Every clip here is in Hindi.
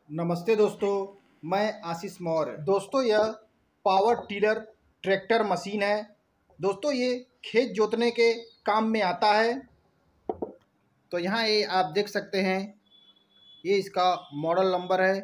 नमस्ते दोस्तों, मैं आशीष मौर्य। दोस्तों, यह पावर टिलर ट्रैक्टर मशीन है। दोस्तों, ये खेत जोतने के काम में आता है। तो यहाँ ये आप देख सकते हैं, ये इसका मॉडल नंबर है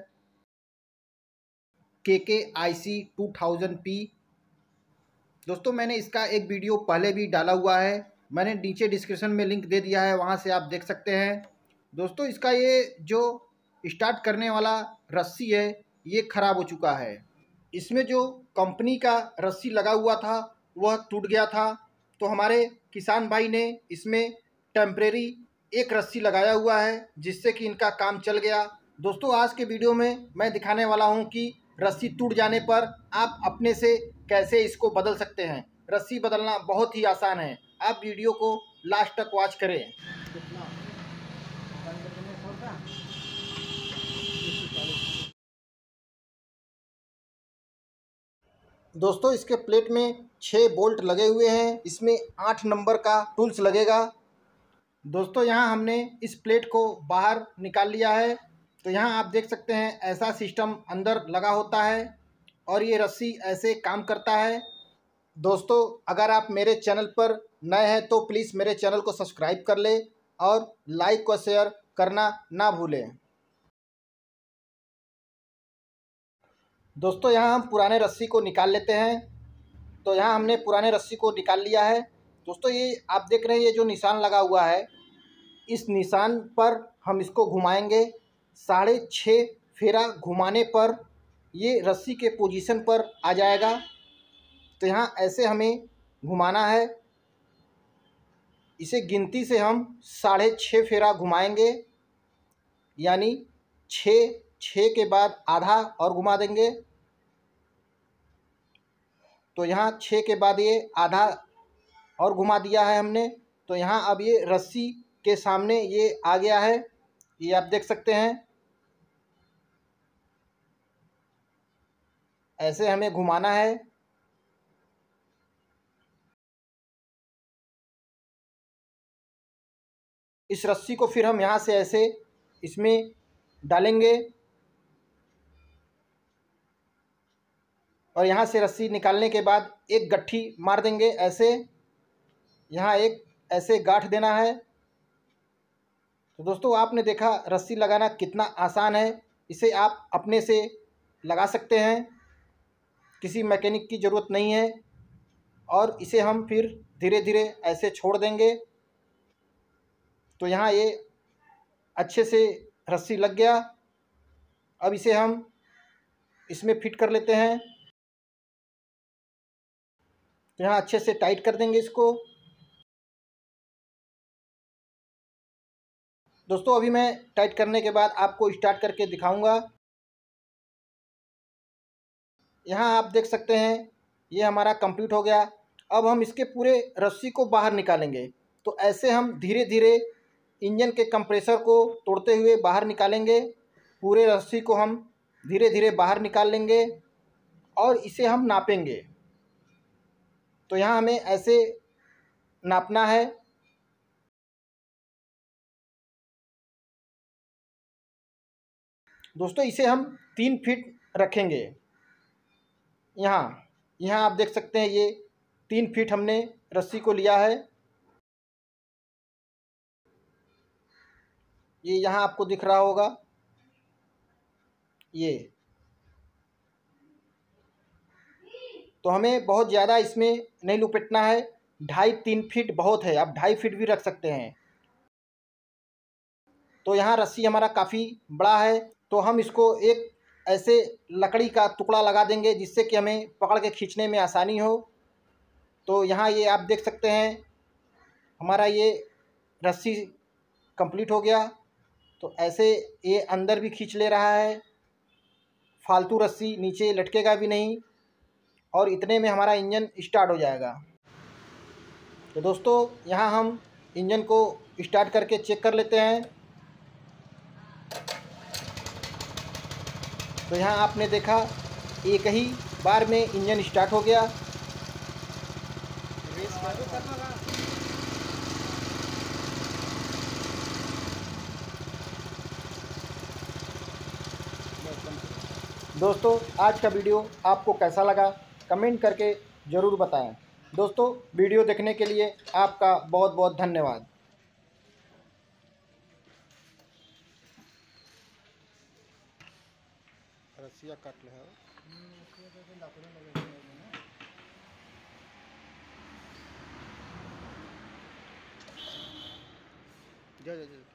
KKIC 2000P। दोस्तों, मैंने इसका एक वीडियो पहले भी डाला हुआ है, मैंने नीचे डिस्क्रिप्शन में लिंक दे दिया है, वहाँ से आप देख सकते हैं। दोस्तों, इसका ये जो स्टार्ट करने वाला रस्सी है ये ख़राब हो चुका है। इसमें जो कंपनी का रस्सी लगा हुआ था वह टूट गया था। तो हमारे किसान भाई ने इसमें टेम्परेरी एक रस्सी लगाया हुआ है जिससे कि इनका काम चल गया। दोस्तों, आज के वीडियो में मैं दिखाने वाला हूं कि रस्सी टूट जाने पर आप अपने से कैसे इसको बदल सकते हैं। रस्सी बदलना बहुत ही आसान है। आप वीडियो को लास्ट तक वॉच करें। दोस्तों, इसके प्लेट में 6 बोल्ट लगे हुए हैं। इसमें 8 नंबर का टूल्स लगेगा। दोस्तों, यहाँ हमने इस प्लेट को बाहर निकाल लिया है। तो यहाँ आप देख सकते हैं ऐसा सिस्टम अंदर लगा होता है और ये रस्सी ऐसे काम करता है। दोस्तों, अगर आप मेरे चैनल पर नए हैं तो प्लीज़ मेरे चैनल को सब्सक्राइब कर लें और लाइक और शेयर करना ना भूलें। दोस्तों, यहाँ हम पुराने रस्सी को निकाल लेते हैं। तो यहाँ हमने पुराने रस्सी को निकाल लिया है। दोस्तों, ये आप देख रहे हैं, ये जो निशान लगा हुआ है, इस निशान पर हम इसको घुमाएंगे। 6.5 फेरा घुमाने पर ये रस्सी के पोजीशन पर आ जाएगा। तो यहाँ ऐसे हमें घुमाना है। इसे गिनती से हम 6.5 फेरा घुमाएंगे, यानी 6 के बाद आधा और घुमा देंगे। तो यहाँ 6 के बाद ये आधा और घुमा दिया है हमने। तो यहाँ अब ये रस्सी के सामने ये आ गया है, ये आप देख सकते हैं। ऐसे हमें घुमाना है। इस रस्सी को फिर हम यहाँ से ऐसे इसमें डालेंगे और यहाँ से रस्सी निकालने के बाद एक गट्ठी मार देंगे ऐसे। यहाँ एक ऐसे गांठ देना है। तो दोस्तों, आपने देखा रस्सी लगाना कितना आसान है। इसे आप अपने से लगा सकते हैं, किसी मैकेनिक की ज़रूरत नहीं है। और इसे हम फिर धीरे धीरे ऐसे छोड़ देंगे। तो यहाँ ये अच्छे से रस्सी लग गया। अब इसे हम इसमें फिट कर लेते हैं। तो यहाँ अच्छे से टाइट कर देंगे इसको। दोस्तों, अभी मैं टाइट करने के बाद आपको स्टार्ट करके दिखाऊंगा। यहाँ आप देख सकते हैं ये हमारा कंप्लीट हो गया। अब हम इसके पूरे रस्सी को बाहर निकालेंगे। तो ऐसे हम धीरे धीरे इंजन के कंप्रेसर को तोड़ते हुए बाहर निकालेंगे। पूरे रस्सी को हम धीरे धीरे बाहर निकाल लेंगे और इसे हम नापेंगे। तो यहाँ हमें ऐसे नापना है। दोस्तों, इसे हम 3 फीट रखेंगे। यहाँ आप देख सकते हैं ये 3 फीट हमने रस्सी को लिया है। ये यहाँ आपको दिख रहा होगा। ये तो हमें बहुत ज़्यादा इसमें नहीं लपेटना है। 2.5-3 फीट बहुत है, आप 2.5 फीट भी रख सकते हैं। तो यहाँ रस्सी हमारा काफ़ी बड़ा है। तो हम इसको एक ऐसे लकड़ी का टुकड़ा लगा देंगे जिससे कि हमें पकड़ के खींचने में आसानी हो। तो यहाँ ये आप देख सकते हैं हमारा ये रस्सी कंप्लीट हो गया। तो ऐसे ये अंदर भी खींच ले रहा है, फालतू रस्सी नीचे लटकेगा भी नहीं और इतने में हमारा इंजन स्टार्ट हो जाएगा। तो दोस्तों, यहाँ हम इंजन को स्टार्ट करके चेक कर लेते हैं। तो यहाँ आपने देखा एक ही बार में इंजन स्टार्ट हो गया। दोस्तों आज का वीडियो आपको कैसा लगा कमेंट करके ज़रूर बताएं। दोस्तों वीडियो देखने के लिए आपका बहुत बहुत धन्यवाद। रसिया काट ले है जा जा जा